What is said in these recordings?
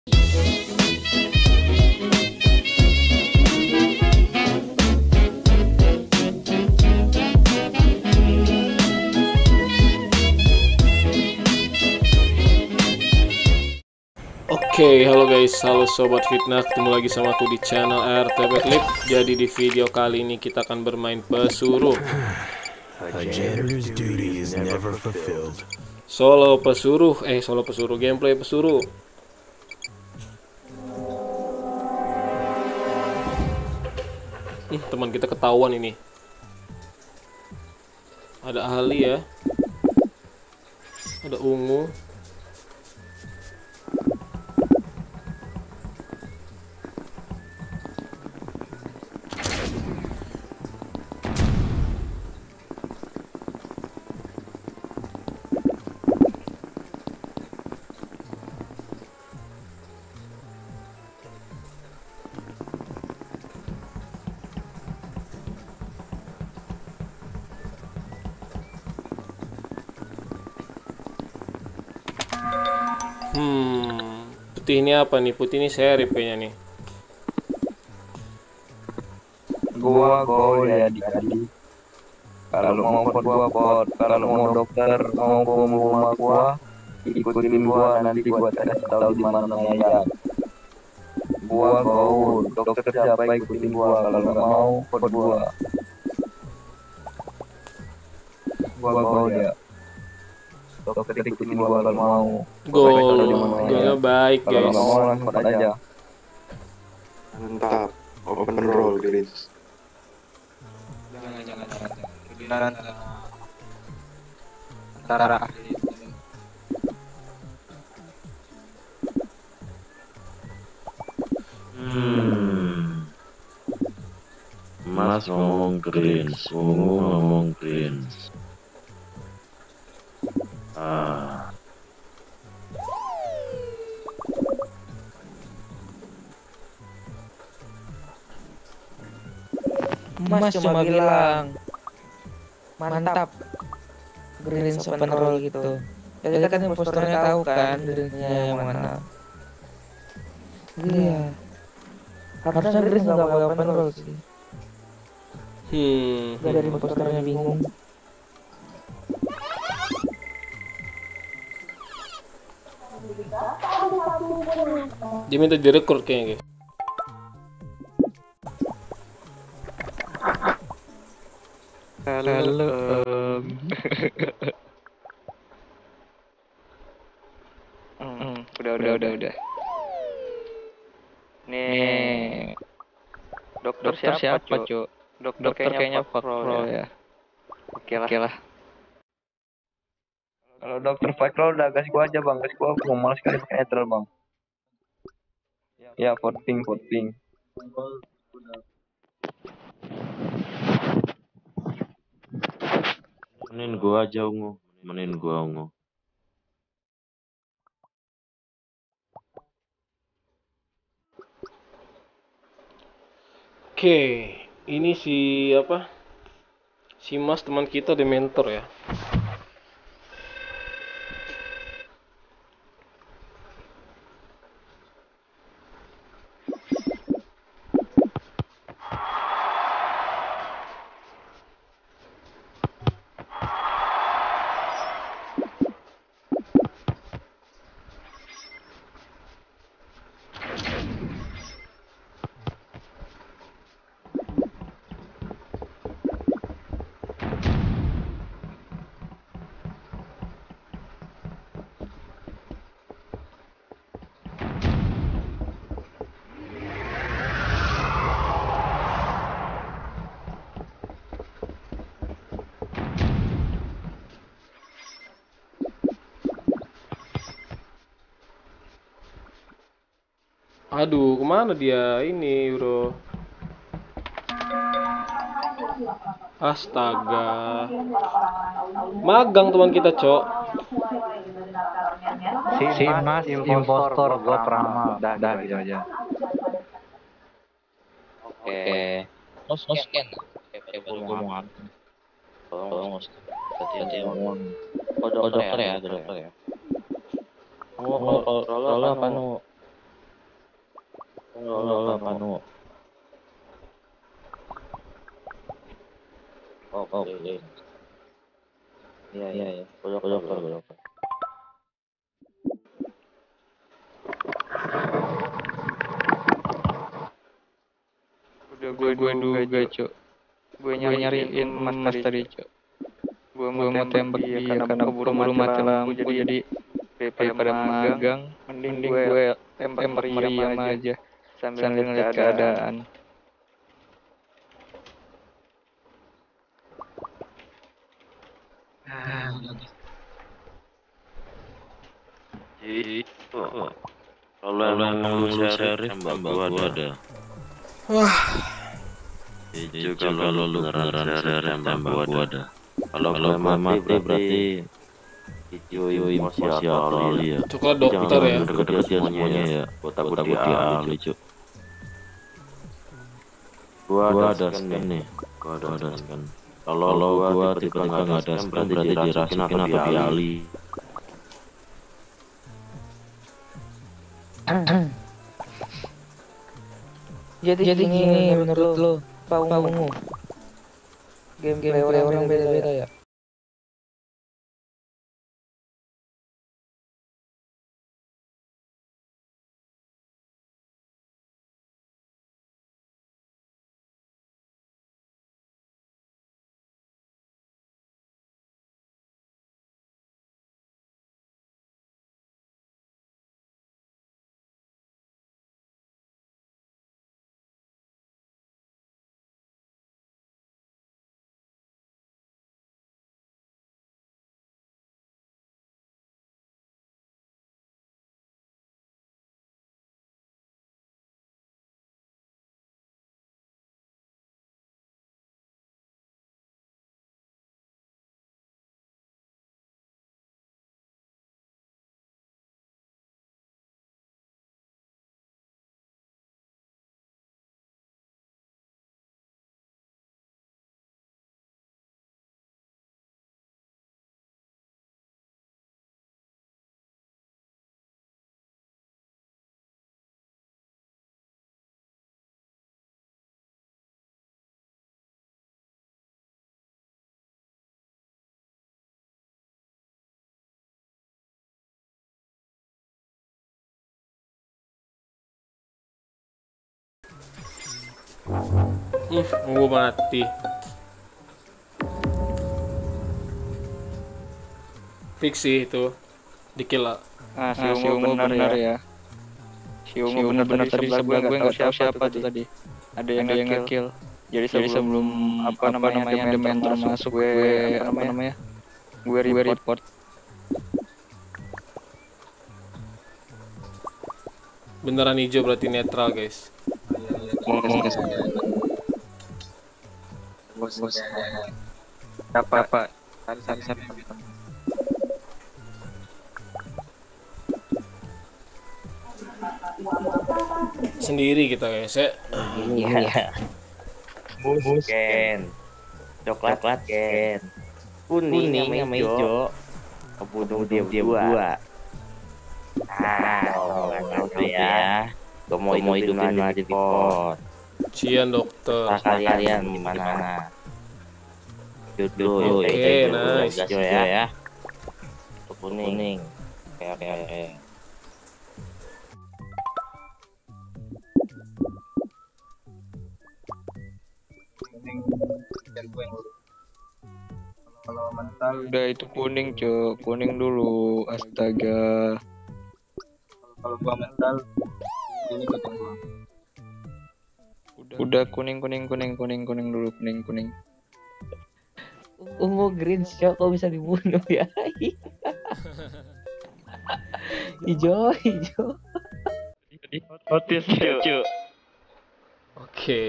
Oke, halo guys, halo sobat fitnah, ketemu lagi sama aku di channel RTP Clip. Jadi di video kali ini kita akan bermain pesuruh. Solo pesuruh, gameplay pesuruh. Teman kita ketahuan ini. Ada Ali ya. Ada Ungu. Putih ini apa nih? Putih ini serif kayaknya nih. Gua gol ya adik-adik. Kalau mau pot gua pot, kalau mau dokter mau ke rumah gua, ikutin gua nanti gua kasih tahu di mana ya. Gua gol, dokter siapa ikutin gua, kalau nggak mau pot gua. Gua gol ya. Dokter ikutin gua kalau mau. Golnya baik Kalau guys. nggak mau langsung pot aja. Mantap, open roll guys. Jangan. Antara Mas ngomong green, Ungu ngomong green. Mas cuma bilang mantap green open roll gitu. Jadi kan impostornya tahu kan greennya yang mana. Iya. Harusnya green nggak boleh open roll sih. Dari impostornya bingung. Dia minta direkrut kayaknya guys. Halo. Udah. Nih. Dokter siapa, Cuk? Dokter kayaknya Pak Roll ya. Oke lah. Kalau dokter Pak Roll udah kasih gua aja, Bang. Kasih gua mau malas sekali pakai netral, Bang. Ya, voting. Menin gua aja Ungu, menin gua Ungu. Oke, ini si apa? Si Mas teman kita di mentor ya. Aduh, kemana dia ini, bro? Astaga. Magang teman kita, Cok. Si Mas impostor gua peramal. Dah gitu aja. Oke. Mau scan. Baru gua mau ngantuk. Tolong berarti ngomong. Oh dokter ya. Oh, kalau Roll apa nu? Anu. Oke. Iya. Pojok. Udah gue duga, Cuk. Gue nyariin Mas tadi, Cuk. Gue mau tembak dia karena keburu mati lampu jadi daripada magang mending gue tembak Meriam aja sambil ngeliat keadaan. Kalau emang lu sheriff, tembak gua ada. Itu kalau lu beneran sheriff, tembak gua ada. Kalau gua mati berarti itu emosi atau ya. Coklat dokter ya. Deket-deket dia semuanya ya. Gua takut dia ahli, Cuk. Gua ada scan nih. Gua ada scan. Kalau gua tiba-tiba nggak ada scan berarti dirasukin atau dia ahli. Jadi gini menurut lo, Paungu. Game orang beda-beda ya. Gue mati. Fiksi itu dikill lah. Si Ungu benar ya. Si Ungu benar tadi sebelah gue nggak tahu siapa tuh tadi. Ada yang nge-kill. Jadi sebelum apa namanya Dementor masuk gue gue report. Beneran hijau berarti netral guys. Apa? Sendiri kita guys ya. Iya. Busken. Coklat ken. Kuning sama hijau. Kebunuh dia gua. Ya. Gua mau hidupin aja di pot. Cian dokter. Kalian di mana? Duduk. Oke, nice. Ya. Kuning. Oke. Udah itu kuning, Cuk. Kuning dulu. Astaga. Kalau gua mental ini kucing gua. Udah kuning dulu, kuning. Ungu green shock kok bisa dibunuh ya? Hijau. Otis, Cuk. Oke.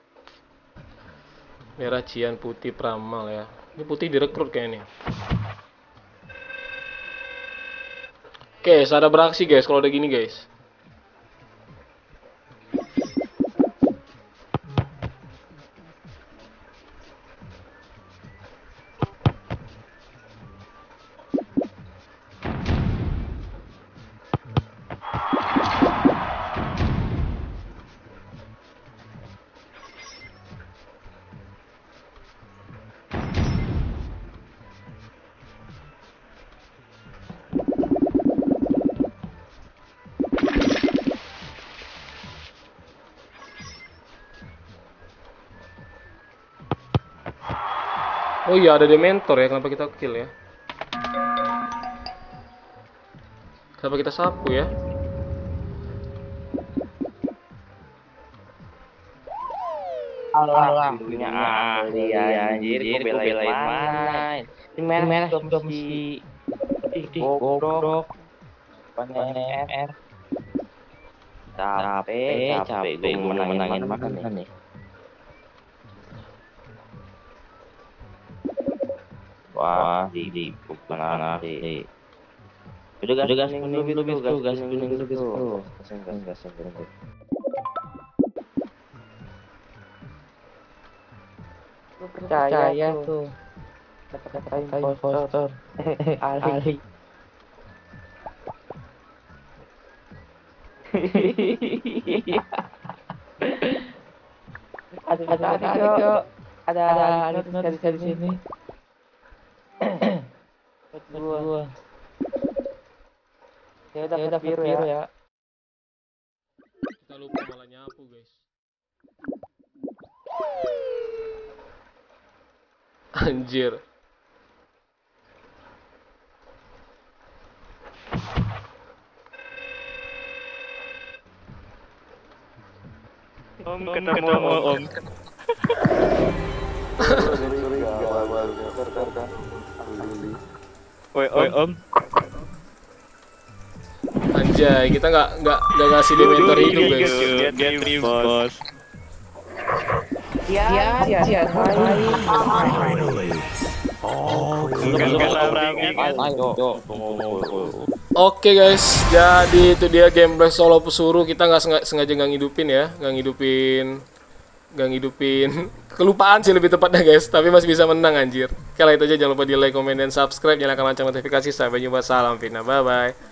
Merah Cian, putih Pramal ya. Ini putih direkrut kayaknya. Oke, ada beraksi guys kalau udah gini guys. Oh iya, ada Dementor ya, kenapa kita kill ya? Kenapa kita sapu ya? Allah punya ahli anjir, kok belain main. Ini merah juga mesti goblok. Banyak MR. Capek gue menangin mana nih. Wah, di bukan ahli. Udah gas kuning dulu gitu. Gas. Percaya tuh kata-kata impostor. Ali. Ada di sini. Dua. Ya udah biru ya. Kita lupa malah nyapu guys. Anjir. Om ketemu Om. Oi Om. Anjay, kita nggak ngasih Dementor hidup guys. Get bos. Ya. Oke guys, jadi itu dia gameplay solo pesuruh. Kita nggak sengaja nggak ngidupin kelupaan sih lebih tepatnya guys, tapi masih bisa menang anjir. Oke lah, itu aja, jangan lupa di like, komen, dan subscribe, nyalakan lonceng notifikasi. Sampai jumpa, salam fitnah, bye bye.